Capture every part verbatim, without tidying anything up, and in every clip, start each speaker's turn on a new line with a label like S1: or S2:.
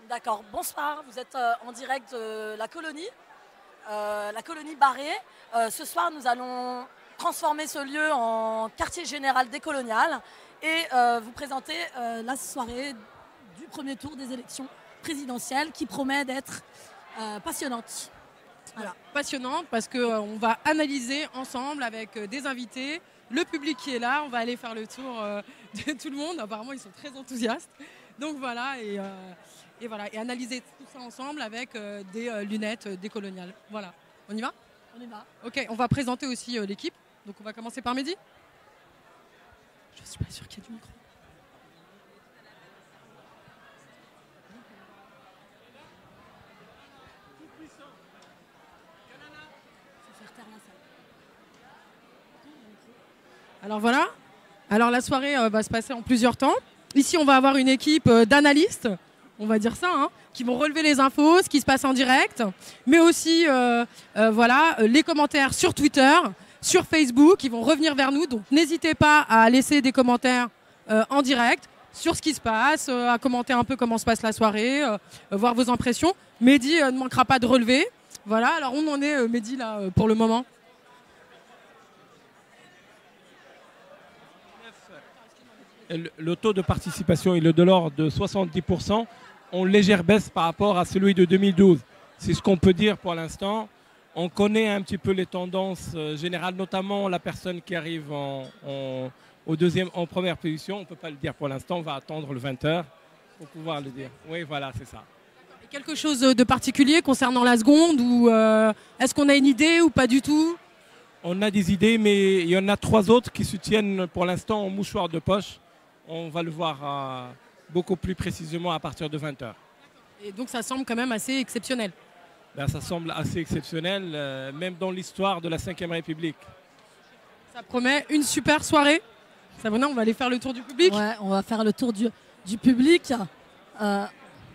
S1: D'accord, bonsoir, vous êtes euh, en direct de la colonie, euh, la colonie Barré. Euh, ce soir, nous allons transformer ce lieu en quartier général décolonial et euh, vous présenter euh, la soirée du premier tour des élections présidentielles qui promet d'être euh, passionnante.
S2: Voilà. Passionnante parce qu'on euh, va analyser ensemble avec euh, des invités, le public qui est là, on va aller faire le tour euh, de tout le monde. Apparemment, ils sont très enthousiastes. Donc voilà, et, euh, et, voilà, et analyser tout ça ensemble avec euh, des euh, lunettes euh, décoloniales. Voilà. On y va?
S1: On y va.
S2: Ok, on va présenter aussi euh, l'équipe. Donc on va commencer par Mehdi. Je suis pas sûre qu'il y ait du micro. Alors voilà, alors la soirée euh, va se passer en plusieurs temps. Ici, on va avoir une équipe euh, d'analystes, on va dire ça, hein, qui vont relever les infos, ce qui se passe en direct, mais aussi euh, euh, voilà, les commentaires sur Twitter, sur Facebook, ils vont revenir vers nous. Donc n'hésitez pas à laisser des commentaires euh, en direct sur ce qui se passe, euh, à commenter un peu comment se passe la soirée, euh, euh, voir vos impressions. Mehdi euh, ne manquera pas de relever. Voilà, alors on en est, euh, Mehdi, là, euh, pour le moment?
S3: Le taux de participation il est de l'ordre de soixante-dix pour cent, en légère baisse par rapport à celui de deux mille douze. C'est ce qu'on peut dire pour l'instant. On connaît un petit peu les tendances générales, notamment la personne qui arrive en, en, au deuxième, en première position. On ne peut pas le dire pour l'instant, on va attendre le vingt heures pour pouvoir le dire. Oui, voilà, c'est ça.
S2: Et quelque chose de particulier concernant la seconde ou euh, est-ce qu'on a une idée ou pas du tout?
S3: On a des idées, mais il y en a trois autres qui se tiennent pour l'instant en mouchoir de poche. On va le voir euh, beaucoup plus précisément à partir de vingt heures.
S2: Et donc ça semble quand même assez exceptionnel.
S3: Ben, ça semble assez exceptionnel, euh, même dans l'histoire de la cinquième République.
S2: Ça promet une super soirée. Savona, on va aller faire le tour du public.
S1: Ouais, on va faire le tour du, du public. Euh,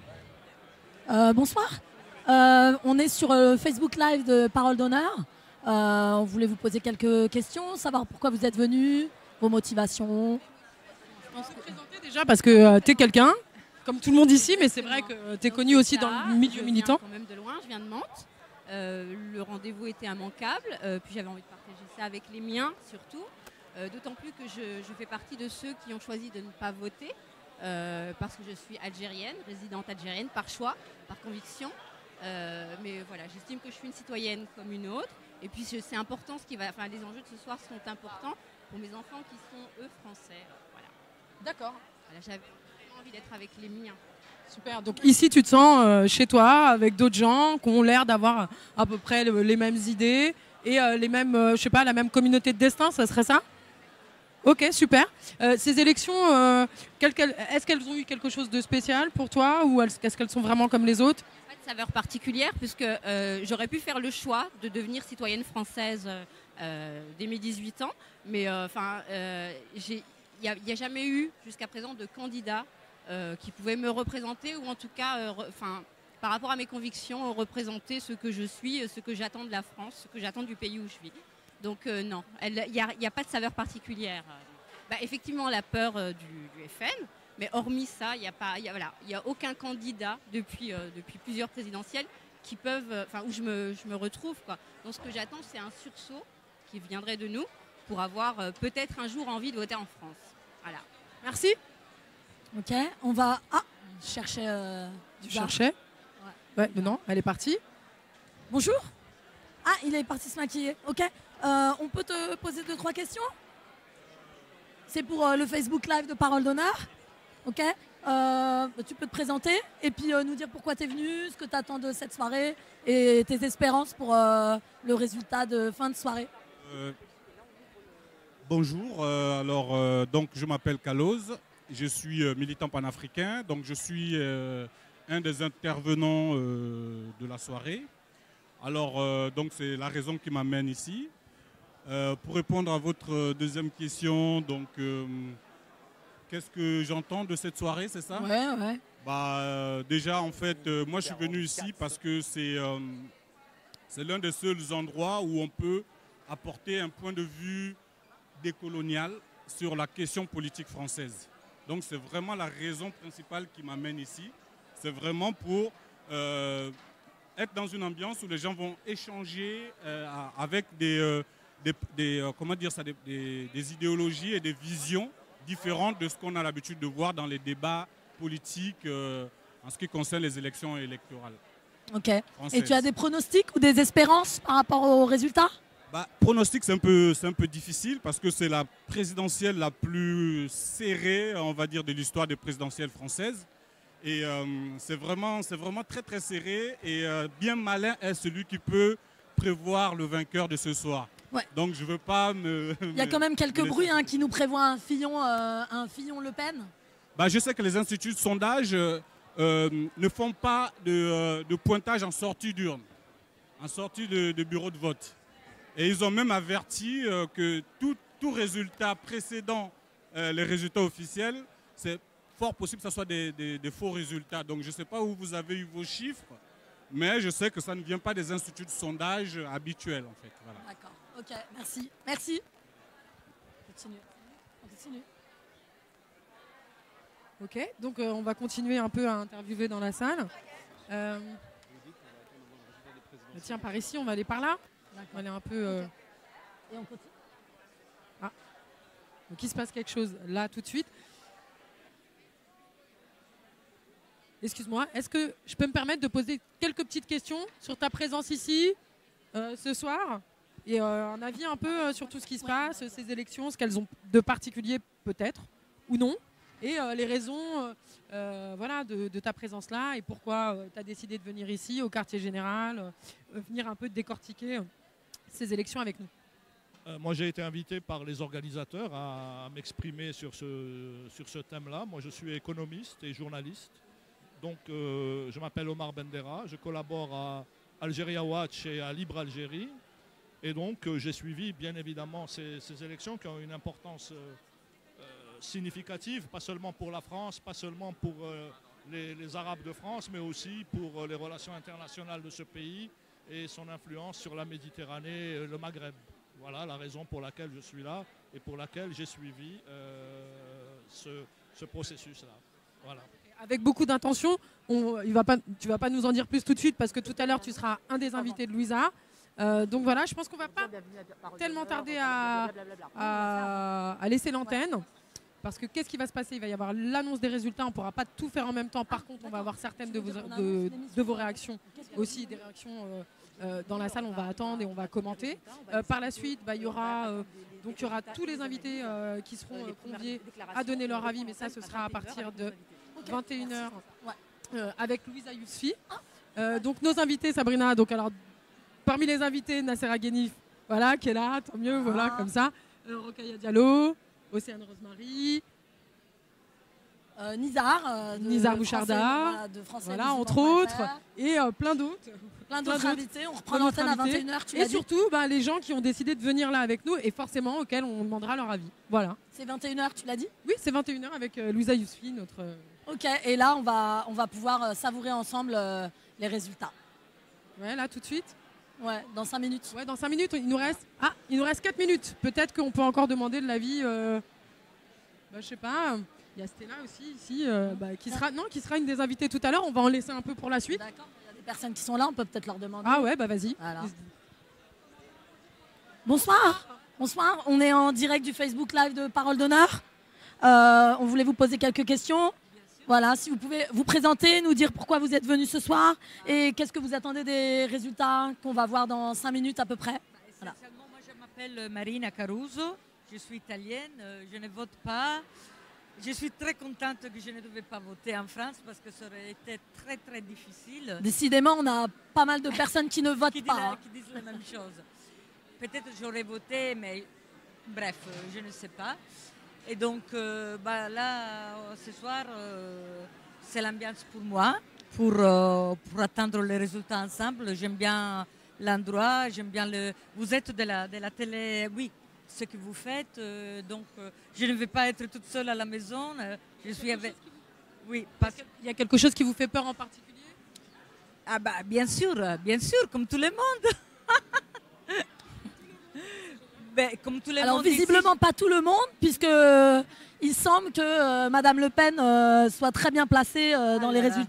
S1: euh, bonsoir. Euh, on est sur le Facebook Live de Parole d'honneur. Euh, on voulait vous poser quelques questions, savoir pourquoi vous êtes venus, vos motivations.
S2: Je pense que présenter déjà parce que euh, tu es quelqu'un, comme tout le monde ici, mais c'est vrai que tu es connu aussi dans le milieu
S4: je
S2: militant.
S4: Viens quand même de loin, je viens de Mantes. Euh, le rendez-vous était immanquable, euh, puis j'avais envie de partager ça avec les miens surtout. Euh, D'autant plus que je, je fais partie de ceux qui ont choisi de ne pas voter euh, parce que je suis algérienne, résidente algérienne par choix, par conviction. Euh, mais voilà, j'estime que je suis une citoyenne comme une autre. Et puis c'est important, ce qui va, enfin, les enjeux de ce soir sont importants pour mes enfants qui sont eux français. Voilà.
S2: D'accord.
S4: Voilà, j'avais vraiment envie d'être avec les miens.
S2: Super. Donc ici, tu te sens euh, chez toi avec d'autres gens qui ont l'air d'avoir à peu près le, les mêmes idées et euh, les mêmes, euh, je sais pas, la même communauté de destin, ça serait ça? Ok, super. Euh, ces élections, euh, quel, quel, est-ce qu'elles ont eu quelque chose de spécial pour toi ou est-ce qu'elles sont vraiment comme les autres?
S4: Pas de saveur particulière puisque euh, j'aurais pu faire le choix de devenir citoyenne française euh, dès mes dix-huit ans, mais enfin, euh, il n'y a, a jamais eu jusqu'à présent de candidat euh, qui pouvait me représenter ou en tout cas, euh, re, par rapport à mes convictions, représenter ce que je suis, ce que j'attends de la France, ce que j'attends du pays où je vis. Donc euh, non, il n'y a, a pas de saveur particulière. Bah, effectivement, la peur euh, du, du F N, mais hormis ça, il n'y a, a, voilà, a aucun candidat depuis, euh, depuis plusieurs présidentielles qui peuvent, euh, où je me, je me retrouve, quoi. Donc ce que j'attends, c'est un sursaut qui viendrait de nous pour avoir euh, peut-être un jour envie de voter en France. Voilà.
S2: Merci.
S1: Ok, on va ah, chercher euh, du
S2: Tu cherchais? Ouais. Ouais, non, elle est partie.
S1: Bonjour. Ah, il est parti se maquiller. Ok. Euh, on peut te poser deux, trois questions? C'est pour euh, le Facebook Live de Parole d'honneur. Ok. Euh, tu peux te présenter et puis euh, nous dire pourquoi tu es venu, ce que tu attends de cette soirée et tes espérances pour euh, le résultat de fin de soirée.
S5: Euh, bonjour. Euh, alors, euh, donc, je m'appelle Kaloz. Je suis euh, militant panafricain. Donc, je suis euh, un des intervenants euh, de la soirée. Alors, euh, donc, c'est la raison qui m'amène ici. Euh, pour répondre à votre deuxième question, donc, euh, qu'est-ce que j'entends de cette soirée, c'est ça?
S1: Ouais, ouais.
S5: Bah, euh, déjà, en fait, euh, moi, je suis venu ici parce que c'est euh, c'est l'un des seuls endroits où on peut apporter un point de vue décolonial sur la question politique française. Donc, c'est vraiment la raison principale qui m'amène ici. C'est vraiment pour euh, être dans une ambiance où les gens vont échanger euh, avec des, euh, des, des, euh, comment dire ça, des, des, des idéologies et des visions différentes de ce qu'on a l'habitude de voir dans les débats politiques euh, en ce qui concerne les élections électorales.
S1: Ok. Françaises. Et tu as des pronostics ou des espérances par rapport aux résultats?
S5: Bah, pronostic, c'est un peu, c'est un peu difficile parce que c'est la présidentielle la plus serrée, on va dire, de l'histoire des présidentielles françaises. Et euh, c'est vraiment, c'est vraiment très très serré et euh, bien malin est celui qui peut prévoir le vainqueur de ce soir.
S1: Ouais.
S5: Donc je veux pas me...
S1: Il y a quand même quelques bruits hein, qui nous prévoient un Fillon, euh, un Fillon Le Pen.
S5: Bah, je sais que les instituts de sondage euh, euh, ne font pas de, euh, de pointage en sortie d'urne, en sortie de, de bureau de vote. Et ils ont même averti euh, que tout, tout résultat précédent euh, les résultats officiels, c'est fort possible que ce soit des, des, des faux résultats. Donc je ne sais pas où vous avez eu vos chiffres, mais je sais que ça ne vient pas des instituts de sondage habituels en fait. Voilà.
S1: D'accord, ok, merci. Merci. On continue. On continue.
S2: Ok, donc euh, on va continuer un peu à interviewer dans la salle. Euh... Tiens, par ici, on va aller par là. On va aller un peu... Euh...
S1: Okay. Et on continue.
S2: Ah. Donc il se passe quelque chose là tout de suite. Excuse-moi, est-ce que je peux me permettre de poser quelques petites questions sur ta présence ici euh, ce soir et euh, un avis un peu euh, sur tout ce qui se passe, ces élections, ce qu'elles ont de particulier peut-être ou non, et euh, les raisons euh, euh, voilà, de, de ta présence là et pourquoi euh, tu as décidé de venir ici au quartier général, euh, venir un peu décortiquer euh, ces élections avec nous.
S6: Euh, moi j'ai été invité par les organisateurs à, à m'exprimer sur ce, sur ce thème-là. Moi je suis économiste et journaliste. Donc, euh, je m'appelle Omar Bendera, je collabore à Algeria Watch et à Libre Algérie. Et donc, euh, j'ai suivi, bien évidemment, ces, ces élections qui ont une importance euh, euh, significative, pas seulement pour la France, pas seulement pour euh, les, les Arabes de France, mais aussi pour euh, les relations internationales de ce pays et son influence sur la Méditerranée et le Maghreb. Voilà la raison pour laquelle je suis là et pour laquelle j'ai suivi euh, ce, ce processus-là. Voilà.
S2: Avec beaucoup d'intention, on, il va pas, tu ne vas pas nous en dire plus tout de suite parce que tout à l'heure tu seras un des invités de Louisa. Euh, donc voilà, je pense qu'on ne va pas tellement tarder à, à, à laisser l'antenne. Parce que qu'est-ce qui va se passer? Il va y avoir l'annonce des résultats, on ne pourra pas tout faire en même temps. Par contre, on va avoir certaines de vos, de, de vos réactions, aussi des réactions euh, euh, dans la salle, on va attendre et on va commenter. Euh, par la suite, bah, il y aura, euh, donc, il y aura tous les invités euh, qui seront euh, conviés à donner leur avis, mais ça, ce sera à partir de vingt et une heures euh, avec Louisa Yousfi. Euh, donc nos invités, Sabrina, donc alors parmi les invités, Nasser Aghenif, voilà, qui est là, tant mieux, voilà, comme ça. Euh, Rokhaya Diallo, Océane Rosemary,
S1: euh, Nizar, euh, de
S2: Nizar Boucharda,
S1: voilà, de français,
S2: voilà, entre autres, et euh, plein d'autres.
S1: Plein d'autres invités, on reprend l'antenne à vingt et une heures.
S2: Et surtout, bah, les gens qui ont décidé de venir là avec nous et forcément auxquels on demandera leur avis. Voilà.
S1: C'est vingt et une heures, tu l'as dit?
S2: Oui, c'est vingt et une heures avec euh, Louisa Yousfi, notre... Euh...
S1: Ok, et là, on va, on va pouvoir euh, savourer ensemble euh, les résultats.
S2: Ouais, là, tout de suite.
S1: Ouais, dans cinq minutes.
S2: Ouais, dans cinq minutes, il nous reste... Ah, il nous reste quatre minutes. Peut-être qu'on peut encore demander de l'avis... Euh... Bah, je sais pas... Il y a Stella aussi ici, euh, bah, qui, sera, non, qui sera une des invitées tout à l'heure. On va en laisser un peu pour la suite.
S1: D'accord, il y a des personnes qui sont là, on peut peut-être leur demander.
S2: Ah ouais, bah vas-y.
S1: Voilà. Bonsoir. Bonsoir, on est en direct du Facebook Live de Parole d'Honneur. Euh, on voulait vous poser quelques questions. Voilà, si vous pouvez vous présenter, nous dire pourquoi vous êtes venu ce soir et qu'est-ce que vous attendez des résultats qu'on va voir dans cinq minutes à peu près.
S7: Voilà. Moi, je m'appelle Marina Caruso, je suis italienne, je ne vote pas. Je suis très contente que je ne devais pas voter en France parce que ça aurait été très très difficile.
S1: Décidément, on a pas mal de personnes qui ne votent
S7: qui
S1: pas.
S7: Disent la,
S1: hein.
S7: qui disent la même chose. Peut-être j'aurais voté, mais bref, je ne sais pas. Et donc euh, bah, là, ce soir, euh, c'est l'ambiance pour moi, pour, euh, pour attendre les résultats ensemble. J'aime bien l'endroit, j'aime bien le... Vous êtes de la, de la télé, oui. Ce que vous faites, euh, donc euh, je ne vais pas être toute seule à la maison. Euh, je suis avec. Oui, parce
S2: qu'il y a quelque chose qui vous fait peur en particulier?
S7: Ah bah bien sûr, bien sûr, comme tout le monde. Ben, comme tout le
S1: Alors
S7: monde
S1: visiblement
S7: ici,
S1: pas tout le monde, puisque euh, il semble que euh, Madame Le Pen euh, soit très bien placée euh, dans
S7: ah
S1: les
S7: là
S1: résultats.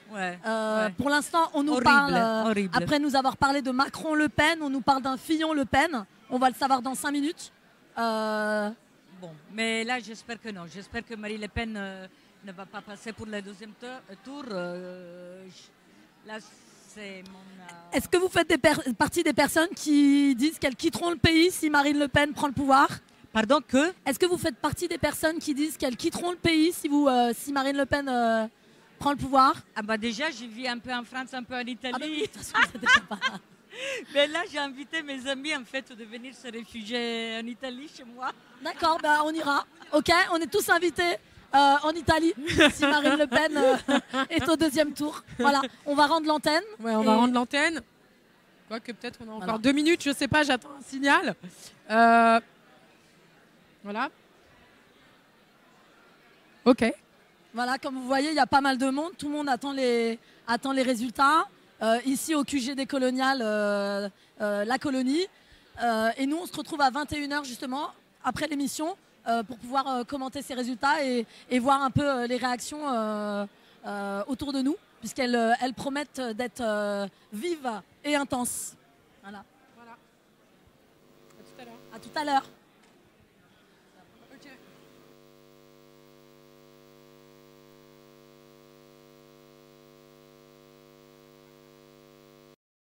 S7: Ouais,
S1: Euh,
S7: ouais.
S1: Pour l'instant, on nous
S7: Horrible,
S1: parle, euh,
S7: horrible.
S1: après nous avoir parlé de Macron-Le Pen, on nous parle d'un Fillon-Le Pen. On va le savoir dans cinq minutes. Euh,
S7: Bon, mais là, j'espère que non. J'espère que Marine Le Pen euh, ne va pas passer pour le deuxième tour. tour. Euh, je- là, c'est mon... euh,
S1: Est-ce que vous faites des per- partie des personnes qui disent qu'elles quitteront le pays si Marine Le Pen prend le pouvoir?
S7: Pardon, que
S1: Est-ce que vous faites partie des personnes qui disent qu'elles quitteront le pays si, vous, euh, si Marine Le Pen euh, prend le pouvoir?
S7: Ah bah déjà, je vis un peu en France, un peu en Italie.
S1: Ah bah oui, de toute façon, vous êtes déjà pas-
S7: Mais là, j'ai invité mes amis en fait de venir se réfugier en Italie chez moi.
S1: D'accord, bah, on ira. Ok, on est tous invités euh, en Italie si Marine Le Pen euh, est au deuxième tour. Voilà, on va rendre l'antenne.
S2: Ouais, on
S1: Et-
S2: va rendre l'antenne. Quoique peut-être on a encore
S1: Voilà.
S2: deux minutes, je sais pas, j'attends un signal. Euh, Voilà. Ok.
S1: Voilà, comme vous voyez, il y a pas mal de monde. Tout le monde attend les, attend les résultats. Euh, ici, au Q G des Coloniales, euh, euh, la colonie. Euh, et nous, on se retrouve à vingt et une heures, justement, après l'émission, euh, pour pouvoir euh, commenter ces résultats et, et voir un peu euh, les réactions euh, euh, autour de nous, puisqu'elles euh, elles promettent d'être euh, vives et intenses. Voilà.
S2: Voilà. À tout à l'heure.
S1: À tout à l'heure.